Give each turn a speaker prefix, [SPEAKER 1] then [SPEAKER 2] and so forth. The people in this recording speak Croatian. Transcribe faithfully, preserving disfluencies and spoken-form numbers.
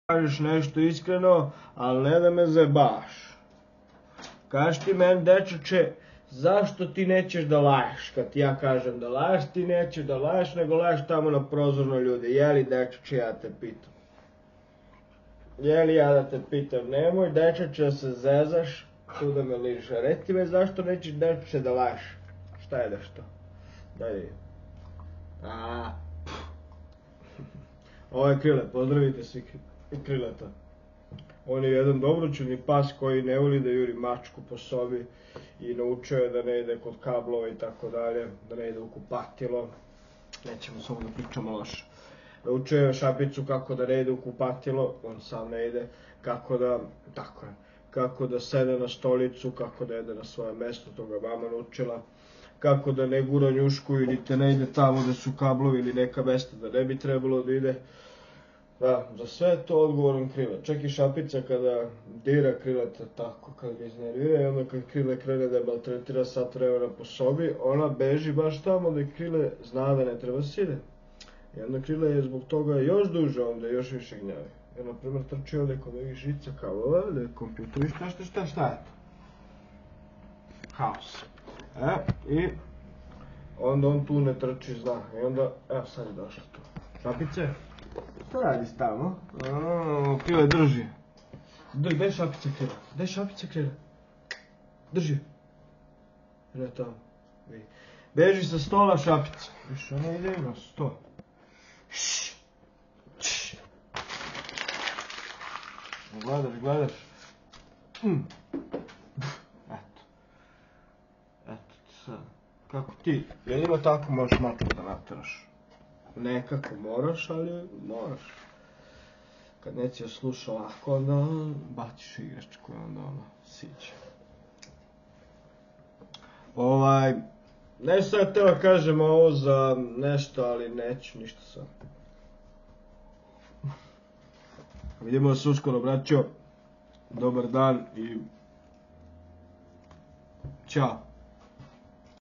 [SPEAKER 1] kažeš nešto iskreno, ali ne da me zebaš. Kaži ti meni, dečače, zašto ti nećeš da laješ? Kad ti ja kažem da laješ, ti nećeš da laješ, nego laješ tamo na prozorno ljude. Jeli, dečače, ja te pitam? Jeli ja da te pitam? Nemoj, dečače, da se zezaš, tu da me ližeš. A reci me, zašto nećeš, dečače, da laješ? Šta je nešto? Daj da vidim. A, ovo je Krile, pozdravite svi Krileta. On je jedan dobroćudni pas koji ne voli da juri mačku po sobi i naučio je da ne ide kod kablova i tako dalje, da ne ide u kupatilo. Nećemo samo da pričamo loše. Naučio je Šapicu kako da ne ide u kupatilo, on sam ne ide, kako da, tako je, kako da sede na stolicu, kako da jede na svoje mesto, to ga mama naučila. Kako da ne gura njušku ili te ne ide tamo da su kablovi ili neka mesta da ne bi trebalo da ide. Da, za sve to odgovoran Krile. Čak i Šapica kada dira Krileta tako, kada ga iznervira i onda kad Krile krene da je maltretira sat vremena po sobi, ona beži baš tamo da Krile zna da ne treba se ide. I onda Krile je zbog toga još duže ovde, još više gnjavi. Jer, na primjer, trči ovde kod ovih žica kablova, da je kompjuter i šta, šta, šta, šta je to? Haos. E, i onda on tu ne trči, zna. I onda, evo sad je došlo tu. Šapice? Šta radiš tamo? Aaaa, Krile drži. Drži, gdje je Šapica Krile? Gdje je Šapica Krile? Drži. Ne tamo. Beži sa stola Šapica. Viš, ona ide na sto. Ššš. Ššš. Gledaš, gledaš. Mm. Eto. Eto ti sad. Kako ti? Jedino tako možeš mačku da nateraš. Nekako moraš, ali moraš. Kad neće joj sluša ovako, onda baciš igračku i onda ono siđe. Ovaj, nešto sam htio kažem ovo za nešto, ali neću ništa sad. Vidimo se uskoro, braćo. Dobar dan i ćao.